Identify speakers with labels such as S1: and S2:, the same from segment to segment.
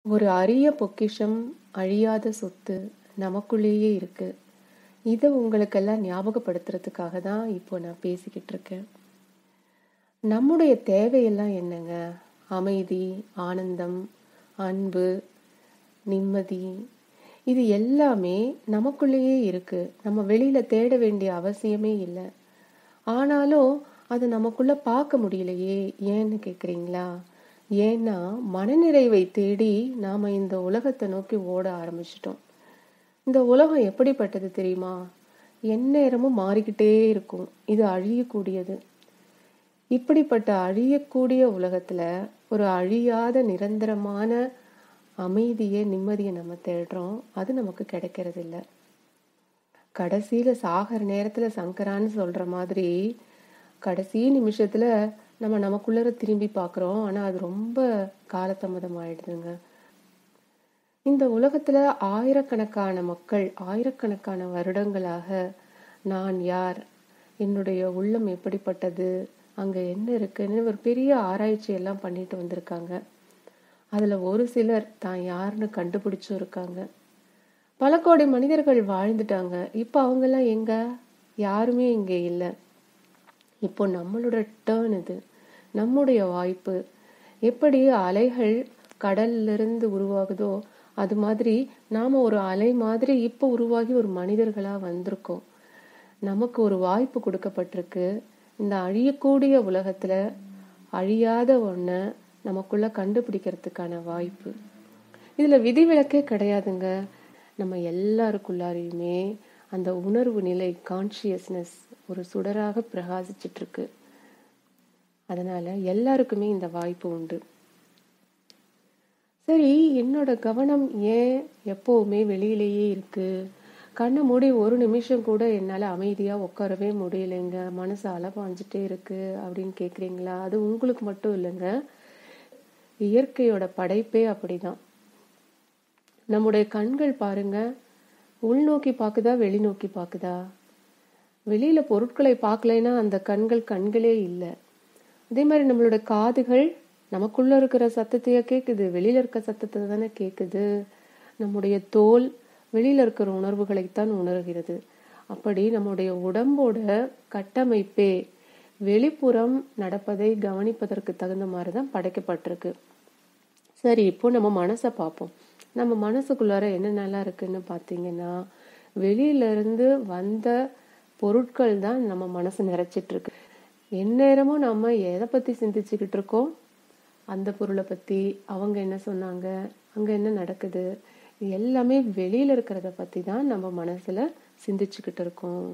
S1: ஒரு அரிய பொக்கிஷம், அழியாத சொத்து நமக்குள்ளேயே இருக்கு. இதை உங்களுக்கெல்லாம் ஞாபகப்படுத்துறதுக்காக தான் இப்போ நான் பேசிக்கிட்டு இருக்கேன். நம்முடைய தேவையெல்லாம் என்னங்க? அமைதி, ஆனந்தம், அன்பு, நிம்மதி, இது எல்லாமே நமக்குள்ளேயே இருக்கு. நம்ம வெளியில தேட வேண்டிய அவசியமே இல்லை. ஆனாலும் அது நமக்குள்ள பார்க்க முடியலையே, ஏன்னு கேக்குறீங்களா? ஏன்னா மனநிறைவை தேடி நாம இந்த உலகத்தை நோக்கி ஓட ஆரம்பிச்சிட்டோம். இந்த உலகம் எப்படிப்பட்டது தெரியுமா? எந்நேரமும் மாறிக்கிட்டே இருக்கும். இது அழியக்கூடியது. இப்படிப்பட்ட அழியக்கூடிய உலகத்துல ஒரு அழியாத நிரந்தரமான அமைதியை, நிம்மதியை நம்ம தேடுறோம். அது நமக்கு கிடைக்கிறது இல்லை. கடைசியில சாகர நேரத்துல சங்கரான்னு சொல்ற மாதிரி கடைசி நிமிஷத்துல நம்ம நமக்குள்ளர திரும்பி பார்க்கிறோம். ஆனா அது ரொம்ப காலதாமதம் ஆயிடுதுங்க. இந்த உலகத்துல ஆயிரக்கணக்கான மக்கள் ஆயிரக்கணக்கான வருடங்களாக நான் யார், என்னுடைய உள்ளம் எப்படிப்பட்டது, அங்க என்ன இருக்குன்னு ஒரு பெரிய ஆராய்ச்சி எல்லாம் பண்ணிட்டு வந்திருக்காங்க. அதுல ஒரு சிலர் தான் யாருன்னு கண்டுபிடிச்சும் இருக்காங்க. பல கோடி மனிதர்கள் வாழ்ந்துட்டாங்க. இப்ப அவங்க எல்லாம் எங்க? யாருமே இங்க இல்லை. இப்போ நம்மளோட டேர்ன் இது, நம்முடைய வாய்ப்பு. எப்படி அலைகள் கடல்ல இருந்து உருவாகுதோ அது மாதிரி நாம ஒரு அலை மாதிரி இப்ப உருவாகி ஒரு மனிதர்களா வந்திருக்கோம். நமக்கு ஒரு வாய்ப்பு கொடுக்கப்பட்டிருக்கு. இந்த அழியக்கூடிய உலகத்துல அழியாத ஒண்ண நமக்குள்ள கண்டுபிடிக்கிறதுக்கான வாய்ப்பு. இதுல விதிவிலக்கே கிடையாதுங்க. நம்ம எல்லாருக்குள்ளாரையுமே அந்த உணர்வு நிலை, கான்சியஸ்னஸ் ஒரு சுடராக பிரகாசிச்சிட்டு இருக்கு. அதனால எல்லாருக்குமே இந்த வாய்ப்பு உண்டு. சரி, என்னோட கவனம் ஏன் எப்பவுமே வெளியிலேயே இருக்கு? கண்ணை மூடி ஒரு நிமிஷம் கூட என்னால அமைதியா உட்காரவே முடியலைங்க, மனசு அலபாஞ்சிட்டே இருக்கு அப்படின்னு கேக்குறீங்களா? அது உங்களுக்கு மட்டும் இல்லைங்க, இயற்கையோட படைப்பே அப்படிதான். நம்முடைய கண்கள் பாருங்க, உள்நோக்கி பாக்குதா, வெளிநோக்கி பாக்குதா? வெளியில பொருட்களை பார்க்கலைன்னா அந்த கண்களே இல்லை. அதே மாதிரி நம்மளோட காதுகள் நமக்குள்ள இருக்கிற சத்தத்தையே கேக்குது, வெளியில இருக்க சத்தத்தை தானே கேக்குது. நம்முடைய தோல் வெளியில இருக்கிற உணர்வுகளைத்தான் உணர்கிறது. அப்படி நம்முடைய உடம்போட கட்டமைப்பே வெளிப்புறம் நடப்பதை கவனிப்பதற்கு தகுந்த மாதிரிதான் படைக்கப்பட்டிருக்கு. சரி, இப்போ நம்ம மனசை பார்ப்போம். நம்ம மனசுக்குள்ளார என்னென்னலாம் இருக்குன்னு பாத்தீங்கன்னா, வெளியில இருந்து வந்த பொருட்கள் தான் நம்ம மனசு நிறைச்சிட்டு இருக்கு. எந்நேரமும் நம்ம எதை பத்தி சிந்திச்சுக்கிட்டு இருக்கோம்? அந்த பொருளை பத்தி, அவங்க என்ன சொன்னாங்க, அங்க என்ன நடக்குது, எல்லாமே வெளியில இருக்கிறத பத்தி தான் நம்ம மனசுல சிந்திச்சுக்கிட்டு இருக்கோம்.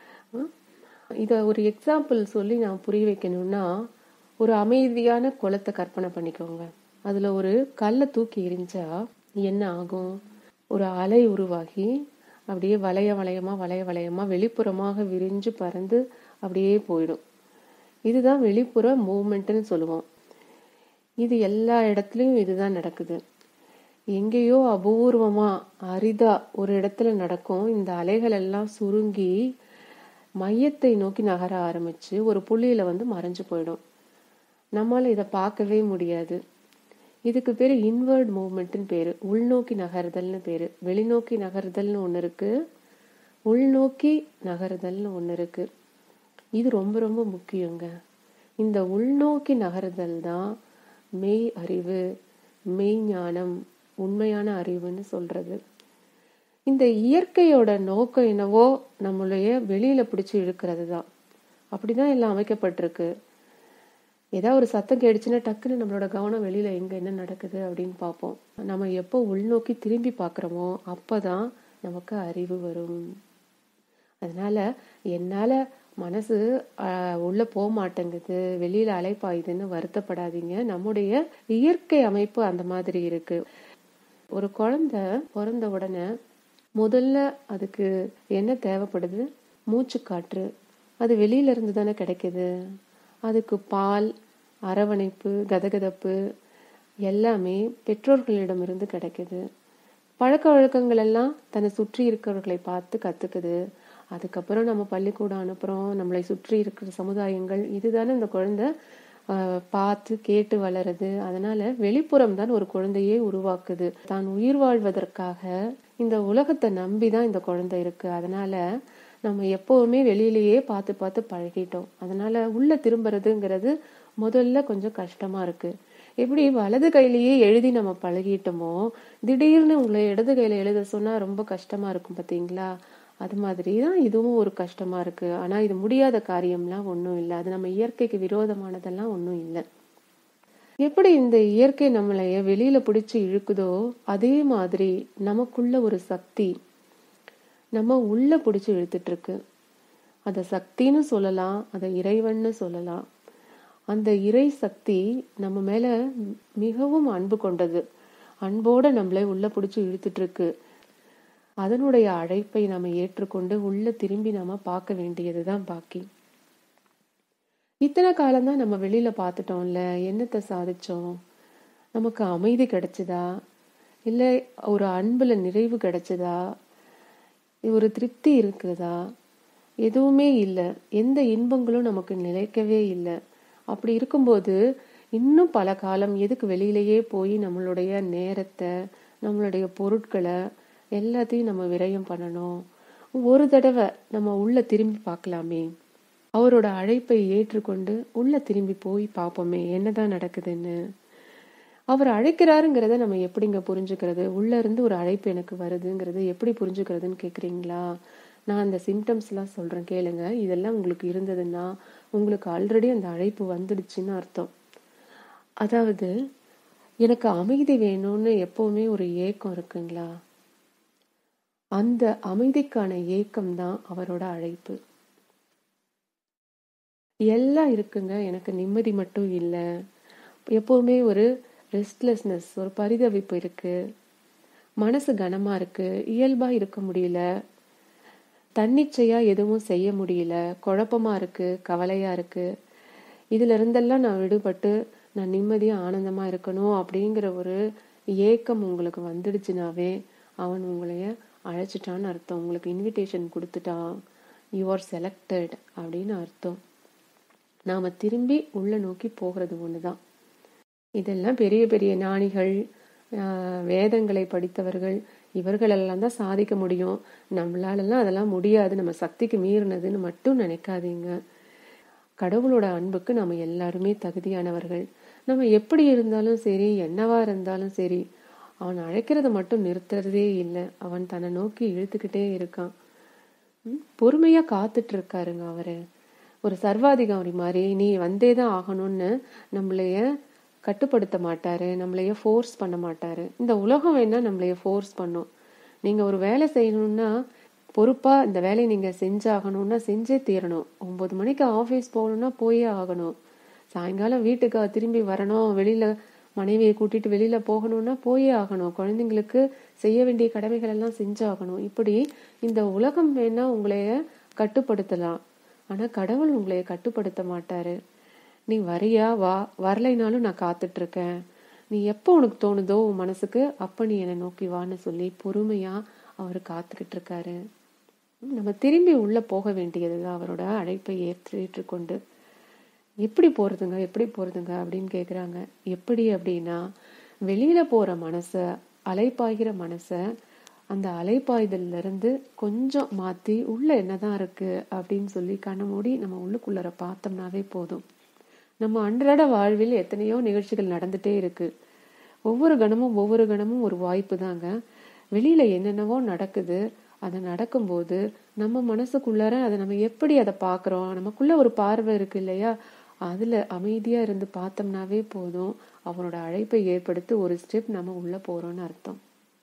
S1: இத ஒரு எக்ஸாம்பிள் சொல்லி நான் புரிய வைக்கணும்னா, ஒரு அமைதியான குளத்தை கற்பனை பண்ணிக்கோங்க. அதுல ஒரு கல்லை தூக்கி எரிஞ்சா என்ன ஆகும்? ஒரு அலை உருவாகி அப்படியே வளையமா வெளிப்புறமாக விரிஞ்சு பறந்து அப்படியே போயிடும். இதுதான் வெளிப்புற மூவ்மெண்ட்னு சொல்லுவோம். இது எல்லா இடத்துலயும் இதுதான் நடக்குது. எங்கேயோ அபூர்வமா அரிதா ஒரு இடத்துல நடக்கும். இந்த அலைகள் எல்லாம் சுருங்கி மையத்தை நோக்கி நகர ஆரம்பிச்சு ஒரு புள்ளியில மறைஞ்சு போயிடும். நம்மளால இதை பார்க்கவே முடியாது. இதுக்கு பேரு இன்வர்ட் மூவ்மெண்ட்னு பேரு, உள்நோக்கி நகர்தல்னு பேரு. வெளிநோக்கி நகர்தல்னு ஒண்ணு இருக்கு, உள்நோக்கி நகர்தல்னு ஒண்ணு இருக்கு. இது ரொம்ப ரொம்ப முக்கியங்க. இந்த உள்நோக்கி நகர்தல் தான் மெய் அறிவு, மெய் ஞானம், உண்மையான அறிவுன்னு சொல்றது. இந்த இயற்கையோட நோக்கம் என்னவோ நம்மளைய வெளியில பிடிச்சு இழுக்கிறது தான். அப்படிதான் எல்லாம் அமைக்கப்பட்டிருக்கு. ஏதாவது ஒரு சத்தம் கேடுச்சுன்னா டக்குன்னு நம்மளோட கவனம் வெளியில எங்க என்ன நடக்குது அப்படின்னு பார்ப்போம். நம்ம எப்போ உள்நோக்கி திரும்பி பார்க்கிறோமோ அப்பதான் நமக்கு அறிவு வரும். அதனால என்னால மனசு உள்ள போக மாட்டேங்குது, வெளியில அலைப்பாயுதுன்னு வருத்தப்படாதீங்க. நம்முடைய இயற்கை அமைப்பு அந்த மாதிரி இருக்கு. ஒரு குழந்தை பிறந்த உடனே முதல்ல அதுக்கு என்ன தேவைப்படுது? மூச்சு காற்று. அது வெளியில இருந்து தானே கிடைக்குது. அதுக்கு பால், அரவணைப்பு, கதகதப்பு எல்லாமே பெற்றோர்களிடமிருந்து கிடைக்குது. பழக்க வழக்கங்கள் எல்லாம் தன்னை சுற்றி இருக்கிறவர்களை பார்த்து கத்துக்குது. அதுக்கப்புறம் நம்ம பள்ளிக்கூடம் அனுப்புறோம், நம்மளை சுற்றி இருக்கிற சமுதாயங்கள், இதுதானே இந்த குழந்தை பார்த்து கேட்டு வளருது. அதனால வெளிப்புறம் தான் ஒரு குழந்தையே உருவாக்குது. தான் உயிர் வாழ்வதற்காக இந்த உலகத்தை நம்பிதான் இந்த குழந்தை இருக்கு. அதனால நம்ம எப்பவுமே வெளியிலேயே பார்த்து பார்த்து பழகிட்டோம். அதனால உள்ள திரும்புறதுங்கிறது முதல்ல கொஞ்சம் கஷ்டமா இருக்கு. எப்படி வலது கையிலேயே எழுதி நம்ம பழகிட்டோமோ, திடீர்னு உங்களை இடது கையில எழுத சொன்னா ரொம்ப கஷ்டமா இருக்கும் பாத்தீங்களா? அது மாதிரிதான் இதுவும் ஒரு கஷ்டமா இருக்கு. ஆனா இது முடியாத காரியம்லாம் ஒண்ணும் இல்லை. அது நம்ம இயற்கைக்கு விரோதமானதெல்லாம் ஒண்ணும் இல்லை. எப்படி இந்த இயற்கை நம்மளைய வெளியில பிடிச்சு இழுக்குதோ, அதே மாதிரி நமக்குள்ள ஒரு சக்தி நம்ம உள்ள பிடிச்சு இழுத்துட்டு இருக்கு. அத சக்தின்னு சொல்லலாம், அத இறைவன்னு சொல்லலாம். அந்த இறை சக்தி நம்ம மேல மிகவும் அன்பு கொண்டது. அன்போட நம்மளை உள்ள பிடிச்சு இழுத்துட்டு இருக்கு. அதனுடைய அழைப்பை நம்ம ஏற்றுக்கொண்டு உள்ள திரும்பி நாம பார்க்க வேண்டியதுதான் பாக்கி. இத்தனை காலம்தான் நம்ம வெளியில பார்த்துட்டோம்ல, என்னத்தை சாதிச்சோம்? நமக்கு அமைதி கிடைச்சதா, இல்ல ஒரு அன்புல நிறைவு கிடைச்சதா, ஒரு திருப்தி இருக்குதா? எதுவுமே இல்லை. எந்த இன்பங்களும் நமக்கு நிலைக்கவே இல்லை. அப்படி இருக்கும்போது இன்னும் பல காலம் எதுக்கு வெளியிலேயே போய் நம்மளுடைய நேரத்தை, நம்மளுடைய பொருட்களை எல்லாத்தையும் நம்ம விரயம் பண்ணணும்? ஒரு தடவை நம்ம உள்ள திரும்பி பார்க்கலாமே. அவரோட அழைப்பை ஏற்றுக்கொண்டு உள்ள திரும்பி போய் பார்ப்போமே என்னதான் நடக்குதுன்னு. அவர் அழைக்கிறாருங்கிறத நம்ம எப்படிங்க புரிஞ்சுக்கிறது? உள்ள இருந்து ஒரு அழைப்பு எனக்கு வருதுங்கிறது எப்படி புரிஞ்சுக்கிறதுன்னு கேக்குறீங்களா? நான் அந்த சிம்டம்ஸ் எல்லாம் சொல்றேன், கேளுங்க. இதெல்லாம் உங்களுக்கு இருந்ததுன்னா உங்களுக்கு ஆல்ரெடி அந்த அழைப்பு வந்துடுச்சுன்னு அர்த்தம். அதாவது, எனக்கு அமைதி வேணும்னு எப்பவுமே ஒரு ஏக்கம் இருக்குங்களா? அந்த அமைதிக்கான ஏக்கம் தான் அவரோட அழைப்பு. எல்லாம் இருக்குங்க, எனக்கு நிம்மதி மட்டும் இல்லை. எப்பவுமே ஒரு ரெஸ்ட்லெஸ்னஸ், ஒரு பரிதவிப்பு இருக்கு. மனசு கனமா இருக்கு, இயல்பா இருக்க முடியல, தன்னிச்சையா எதுவும் செய்ய முடியல, குழப்பமா இருக்கு, கவலையா இருக்கு. இதுல இருந்தெல்லாம் நான் விடுபட்டு நான் நிம்மதியா ஆனந்தமா இருக்கணும் அப்படிங்கிற ஒரு ஏக்கம் உங்களுக்கு வந்துடுச்சுனாவே அவன் உங்களைய அழைச்சிட்டான்னு அர்த்தம். உங்களுக்கு இன்விடேஷன் கொடுத்துட்டான், யூ ஆர் செலக்டட் அப்படின்னு அர்த்தம். நாம திரும்பி உள்ள நோக்கி போகிறது ஒண்ணுதான். இதெல்லாம் பெரிய பெரிய ஞானிகள், வேதங்களை படித்தவர்கள், இவர்களெல்லாம் தான் சாதிக்க முடியும். நம்மளாலெல்லாம் அதெல்லாம் முடியாது, நம்ம சக்திக்கு மீறினதுன்னு மட்டும் நினைக்காதீங்க. கடவுளோட அன்புக்கு நம்ம எல்லாருமே தகுதியானவர்கள். நம்ம எப்படி இருந்தாலும் சரி, என்னவா இருந்தாலும் சரி, அவன் அழைக்கிறத மட்டும் நிறுத்துறதே இல்லை. அவன் தன்னை நோக்கி இழுத்துக்கிட்டே இருக்கான். பொறுமையா காத்துட்டு இருக்காருங்க அவரு. ஒரு சர்வாதிகாரி மாதிரி நீ வந்தேதான் ஆகணும்னு நம்மளைய கட்டுப்படுத்த மாட்டாரு, நம்மளைய ஃபோர்ஸ் பண்ண மாட்டாரு. இந்த உலகம் வேணா நம்மளைய ஃபோர்ஸ் பண்ணும். நீங்க ஒரு வேலை செய்யணும்னா பொறுப்பா இந்த வேலையை நீங்க செஞ்சாகணும்னா செஞ்சே தீரணும். 9 மணிக்கு ஆபீஸ் போகணும்னா போயே ஆகணும். சாயங்காலம் வீட்டுக்கு திரும்பி வரணும், வெளியில மனைவியை கூட்டிட்டு வெளியில போகணும்னா போயே ஆகணும். குழந்தைங்களுக்கு செய்ய வேண்டிய கடமைகள் எல்லாம் செஞ்சாகணும். இப்படி இந்த உலகம் வேணா உங்களைய கட்டுப்படுத்தலாம், ஆனா கடவுள் உங்களைய கட்டுப்படுத்த மாட்டாரு. நீ வரியா வா, வரலைனாலும் நான் காத்துட்டு இருக்கேன். நீ எப்போ உனக்கு தோணுதோ உன் மனசுக்கு அப்ப நீ என்னை நோக்கி வான்னு சொல்லி பொறுமையா அவரு காத்துக்கிட்டு இருக்காரு. நம்ம திரும்பி உள்ள போக வேண்டியதுதான் அவரோட அழைப்பை ஏற்றுக்கொண்டு. எப்படி போறதுங்க, எப்படி போறதுங்க அப்படின்னு கேக்குறாங்க. எப்படி அப்படின்னா, வெளியில போற மனச, அலைப்பாய்கிற மனச அந்த அலைப்பாய்தல்ல இருந்து கொஞ்சம் மாத்தி உள்ள என்னதான் இருக்கு அப்படின்னு சொல்லி கண்ண மூடி நம்ம உள்ளுக்குள்ளர பார்த்தோம்னாவே போதும். நம்ம அன்றாட வாழ்வில் எத்தனையோ நிகழ்ச்சிகள் நடந்துட்டே இருக்கு. ஒவ்வொரு கணமும் ஒரு வாய்ப்பு தாங்க. வெளியில என்னென்னவோ நடக்குது. அது நடக்கும்போது நம்ம மனசுக்குள்ளார அதை நம்ம எப்படி அதை பாக்குறோம், நமக்குள்ள ஒரு பார்வை இருக்கு இல்லையா, அதுல அமைதியா இருந்து பார்த்தோம்னாவே போதும். அவனோட அழைப்பை ஏற்படுத்தி ஒரு ஸ்டெப் நம்ம உள்ள போறோம்னு அர்த்தம்.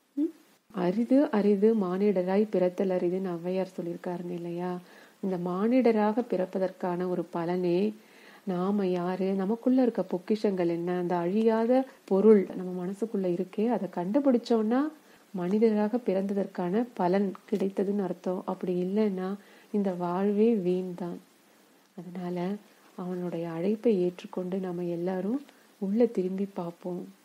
S1: அரிது அரிது மானிடராய் பிறத்தல் அரிதுன்னு ஔவையார் சொல்லியிருக்காருங்க இல்லையா. இந்த மானிடராக பிறப்பதற்கான ஒரு பலனே நாம யாரு, நமக்குள்ள இருக்க பொக்கிஷங்கள் என்ன, அந்த அழியாத பொருள் நம்ம மனசுக்குள்ள இருக்கே, அதை கண்டுபிடிச்சோம்னா மனிதராக பிறந்ததற்கான பலன் கிடைத்ததுன்னு அர்த்தம். அப்படி இல்லைன்னா இந்த வாழ்வே வீண் தான். அதனால அவனுடைய அழைப்பை ஏற்றுக்கொண்டு நம்ம எல்லாரும் உள்ள திரும்பி பார்ப்போம்.